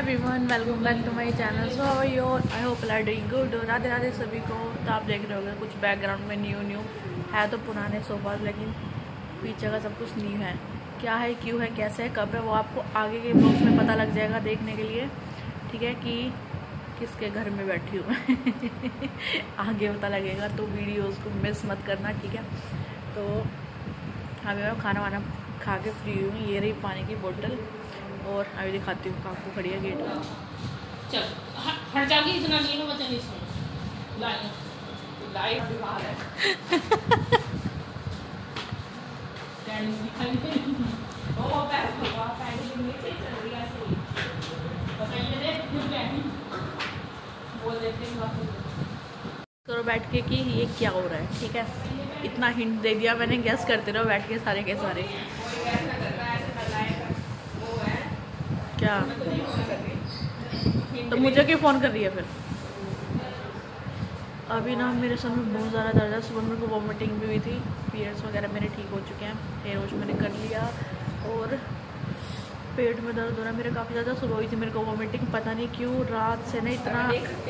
Everyone, welcome back to my channel. So how are you? I hope you are doing good. Radhe Radhe सभी को। तो आप देख रहे होंगे कुछ बैकग्राउंड में न्यू है, तो पुराने सोफाज, लेकिन पीछे का सब कुछ न्यू है। क्या है, क्यों है, कैसे है, कब है, वो आपको आगे के ब्लॉग्स में पता लग जाएगा देखने के लिए, ठीक है, कि किसके घर में बैठी हूँ आगे पता लगेगा, तो वीडियोज़ को मिस मत करना, ठीक है। तो अभी मैं खाना वाना खा के फ्री हूँ। ये रही पानी की बोतल, और अभी दिखाती हूँ, काकू खड़ी है गेट पर। चल हट जाओगी, इतना नहीं ना बचा नहीं सुन लाइट बाहर है डैडी दिखाई दे ओ पैर लगा पैर के नीचे चल रही है ऐसे बताइए दे क्यों डैडी बोल देते हैं करो बैठ के कि ये क्या हो रहा है, ठीक है। इतना हिंट दे दिया मैंने, गैस करते रहो बैठ के सारे के सारे। क्या तो मुझे क्यों फ़ोन कर रही है फिर? अभी ना मेरे सर में बहुत ज़्यादा दर्द है। सुबह मेरे को वॉमिटिंग भी हुई थी, पीरियड्स वगैरह मेरे ठीक हो चुके हैं, हेयर वॉश मैंने कर लिया, और पेट में दर्द हो रहा है मेरे काफ़ी ज़्यादा। सुबह हुई थी मेरे को वॉमिटिंग, पता नहीं क्यों रात से ना इतना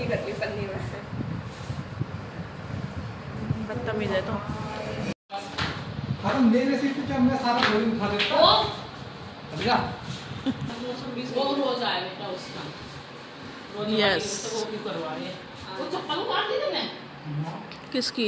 बदतमीज़ है। तो वो रोज आए बेटा उसका यस, वो भी करवा रहे वो चप्पल उतार दी तुमने किसकी?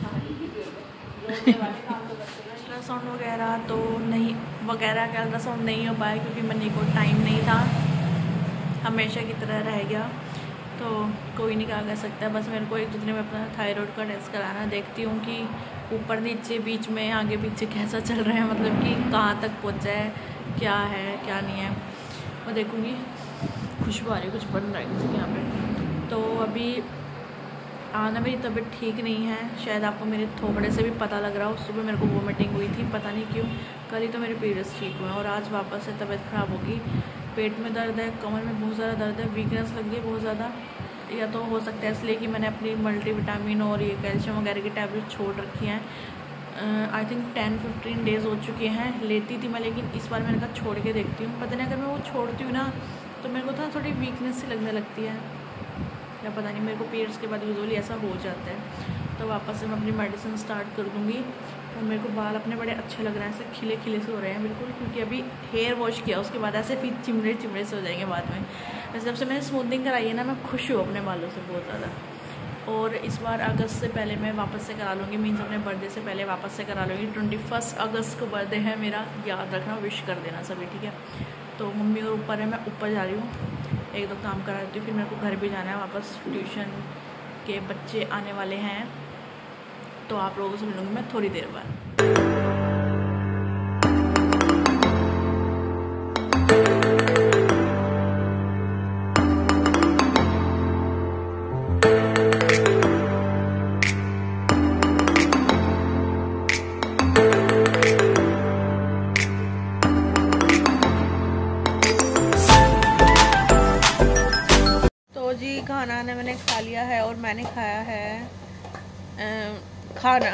अल्ट्रासाउंड वगैरह तो नहीं, वगैरह का अल्ट्रासाउंड नहीं हो पाया क्योंकि मनी को टाइम नहीं था, हमेशा की तरह रह गया। तो कोई नहीं कहा जा सकता, बस मेरे को एक दूसरे में अपना थायराइड का टेस्ट कराना। देखती हूँ कि ऊपर नीचे बीच में आगे पीछे कैसा चल रहा है, मतलब कि कहाँ तक पहुँचा है, क्या है क्या नहीं है, वो देखूँगी। खुशबू आ रही है, कुछ बन रहा है किसी के यहाँ पे। तो अभी आना, मेरी तबीयत ठीक नहीं है, शायद आपको मेरे थोबड़े से भी पता लग रहा हो। सुबह मेरे को वोमिटिंग हुई थी, पता नहीं क्यों। कल ही तो मेरे पीरियड्स ठीक हुए, और आज वापस से तबीयत ख़राब होगी। पेट में दर्द है, कमर में बहुत ज़्यादा दर्द है, वीकनेस लग गई बहुत ज़्यादा। या तो हो सकता है इसलिए कि मैंने अपनी मल्टीविटामिन और ये कैल्शियम वगैरह की टैबलेट छोड़ रखी हैं। आई थिंक 10-15 डेज़ हो चुके हैं, लेती थी मैं, लेकिन इस बार मैंने कहा छोड़ के देखती हूँ। पता नहीं, अगर मैं वो छोड़ती हूँ ना तो मेरे को तो थोड़ी वीकनेस सी लगने लगती है, या पता नहीं, मेरे को पीरियड्स के बाद यूजुअली ऐसा हो जाता है। तो वापस से मैं अपनी मेडिसिन स्टार्ट कर दूँगी। और मेरे को बाल अपने बड़े अच्छे लग रहे हैं, ऐसे खिले खिले से हो रहे हैं बिल्कुल, क्योंकि अभी हेयर वॉश किया, उसके बाद ऐसे फिर चिमड़े चिमड़े से हो जाएंगे बाद में। वैसे जब से मैंने स्मूथनिंग कराई है ना, मैं खुश हूँ अपने बालों से बहुत ज़्यादा। और इस बार अगस्त से पहले मैं वापस से करा लूँगी, मीन्स अपने बर्थडे से पहले वापस से करा लूँगी। 21 अगस्त को बर्थडे है मेरा, याद रखना, विश कर देना सभी, ठीक है। तो मम्मी और ऊपर है, मैं ऊपर जा रही हूँ, एक दो काम करा देती हूँ, फिर मेरे को घर भी जाना है वापस। ट्यूशन के बच्चे आने वाले हैं, तो आप लोगों से मिलूँगी मैं थोड़ी देर बाद। जी खाना ने मैंने खा लिया है, और मैंने खाया है खाना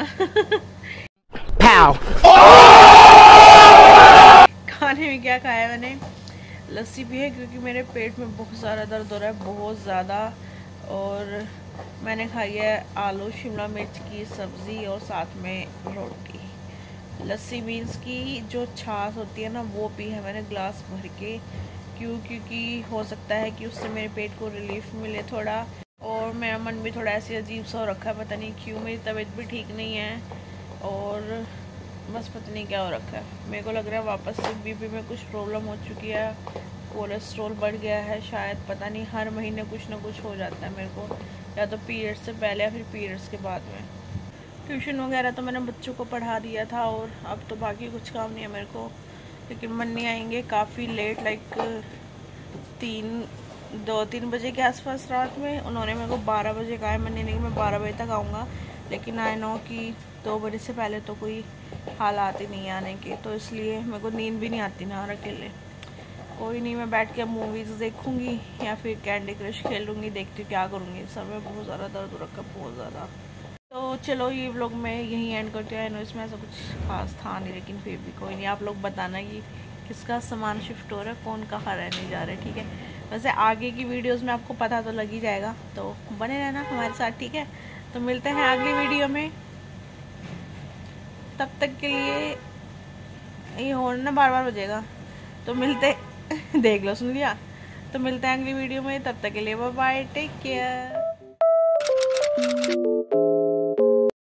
खाने में क्या खाया मैंने? लस्सी पी है, क्योंकि मेरे पेट में बहुत ज़्यादा दर्द हो रहा है, बहुत ज़्यादा। और मैंने खाई है आलू शिमला मिर्च की सब्ज़ी, और साथ में रोटी। लस्सी मीन्स की जो छाछ होती है ना, वो पी है मैंने ग्लास भर के। क्योंकि हो सकता है कि उससे मेरे पेट को रिलीफ मिले थोड़ा, और मेरा मन भी थोड़ा ऐसे अजीब सा हो रखा है, पता नहीं क्यों। मेरी तबीयत भी ठीक नहीं है, और बस पता नहीं क्या हो रखा है। मेरे को लग रहा है वापस से बीपी में कुछ प्रॉब्लम हो चुकी है, कोलेस्ट्रॉल बढ़ गया है शायद, पता नहीं। हर महीने कुछ ना कुछ हो जाता है मेरे को, या तो पीरियड्स से पहले या फिर पीरियड्स के बाद में। ट्यूशन वगैरह तो मैंने बच्चों को पढ़ा दिया था, और अब तो बाकी कुछ काम नहीं है मेरे को। लेकिन मन्नी आएंगे काफ़ी लेट, लाइक 2-3 बजे के आसपास रात में। उन्होंने मेरे को 12 बजे कहा है मन्नी ने कि मैं 12 बजे तक आऊँगा, लेकिन आई नो कि 2 बजे से पहले तो कोई हालात ही नहीं आने के, तो इसलिए मेरे को नींद भी नहीं आती ना अकेले। कोई नहीं, मैं बैठ के मूवीज़ देखूँगी या फिर कैंडी क्रश खेलूँगी, देखती हूँ क्या करूँगी। सर में बहुत ज़्यादा दर्द हो रखा है, बहुत ज़्यादा। तो चलो ये व्लॉग मैं यहीं एंड करती हूँ। इसमें ऐसा कुछ खास था नहीं, लेकिन फिर भी कोई नहीं, आप लोग बताना कि किसका सामान शिफ्ट हो रहा है, कौन कहाँ रहने जा रहा है, ठीक है। वैसे आगे की वीडियोस में आपको पता तो लग ही जाएगा, तो बने रहना हमारे साथ, ठीक है। तो मिलते हैं अगली वीडियो में, तब तक के लिए ये हो ना बार बार बजेगा, तो मिलते देख लो, सुन लिया। तो मिलते हैं अगली वीडियो में, तब तक के लिए बाय बाय, टेक केयर।